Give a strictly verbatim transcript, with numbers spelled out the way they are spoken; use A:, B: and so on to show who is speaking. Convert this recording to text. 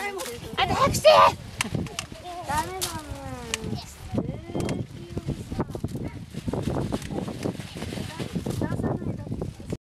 A: あと早くして。ダメだ。